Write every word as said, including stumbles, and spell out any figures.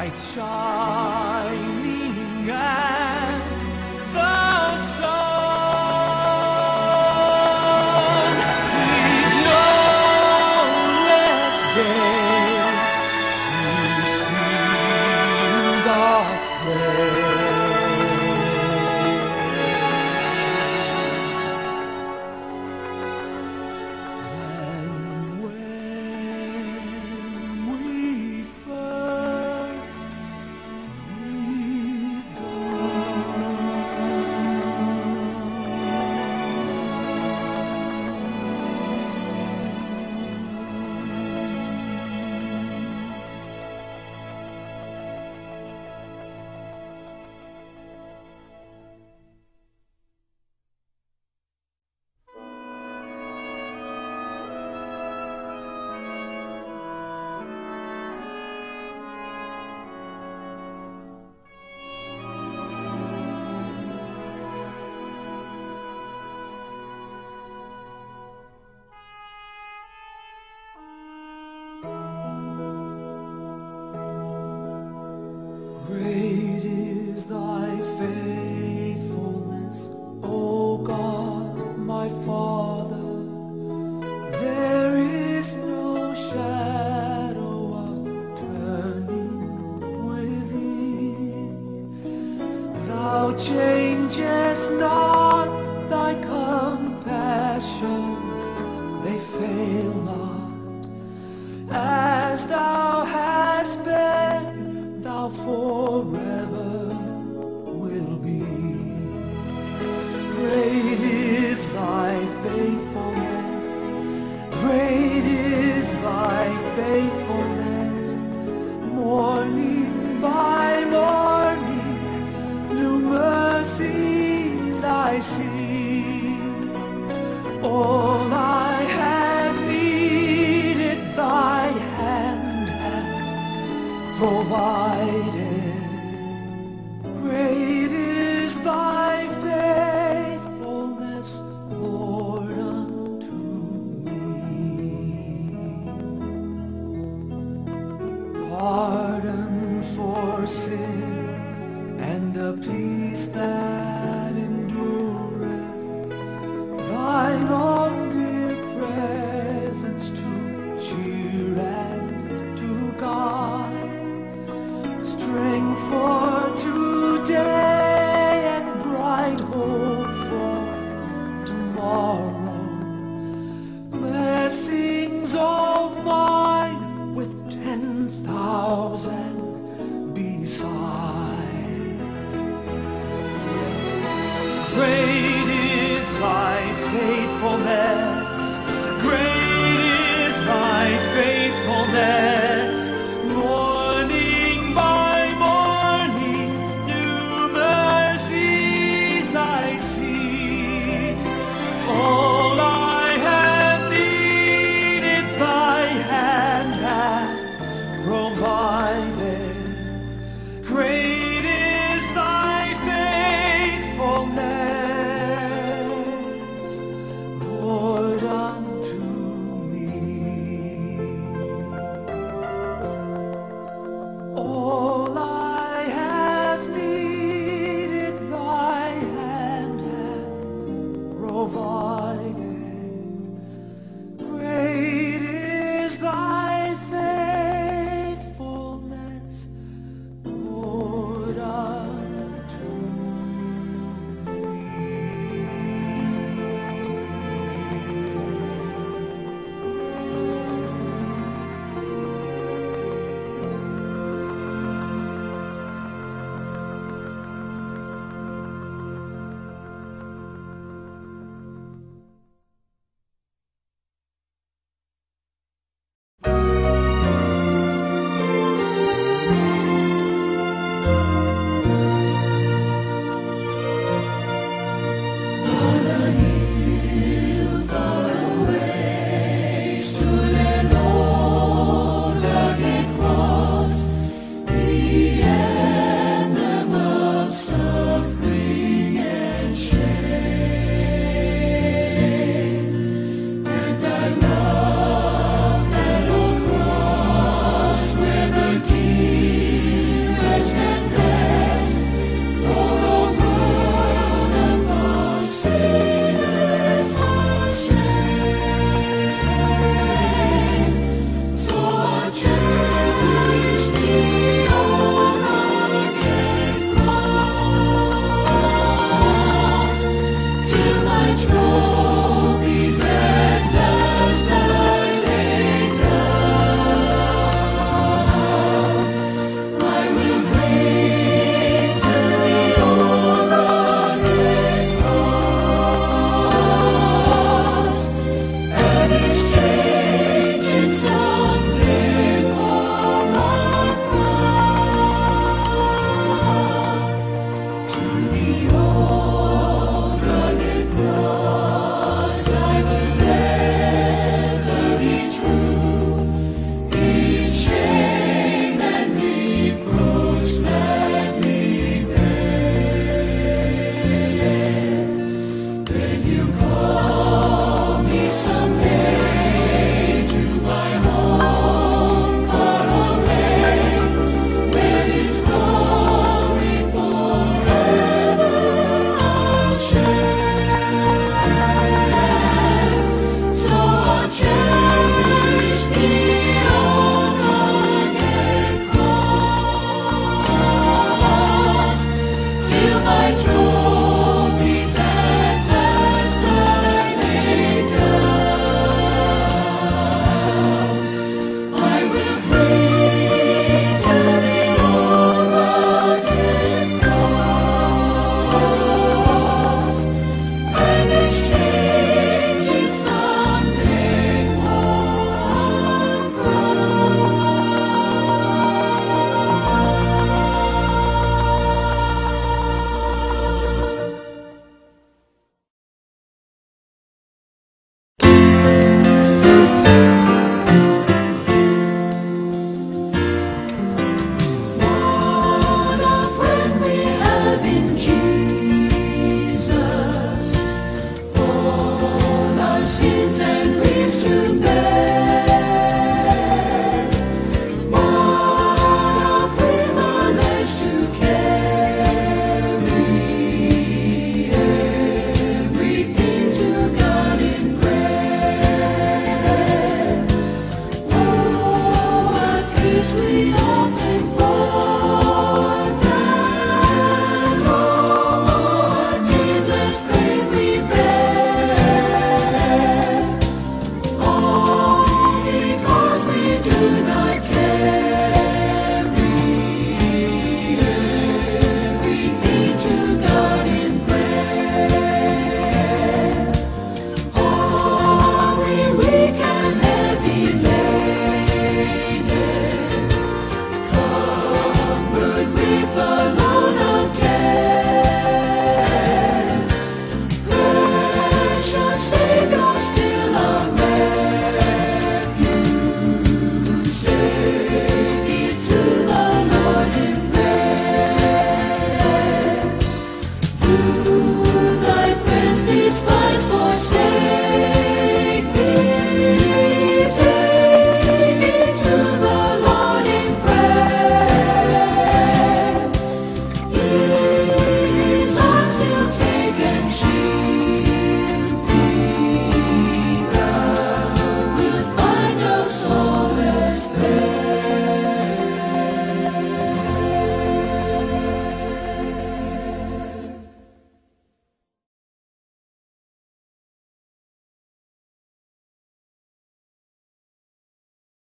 bright shining as the sun. We've no less days to sing God's Great is thy faithfulness, O God, my Father. There is no shadow of turning with thee. Thou changest not, thy compassions, they fail not. As thou hast been, thou forever will be. Great is thy faithfulness, great is thy faithfulness. Morning by morning, new mercies I see. All I have needed, thy hand hath provided. Great is thy faithfulness, Lord, unto me. Pardon for sin and a peace that endureth, thine own dear presence to cheer and to guide, strength for today and bright hope for tomorrow, blessings all mine with ten thousand beside. Great is thy faithfulness, great is thy faithfulness.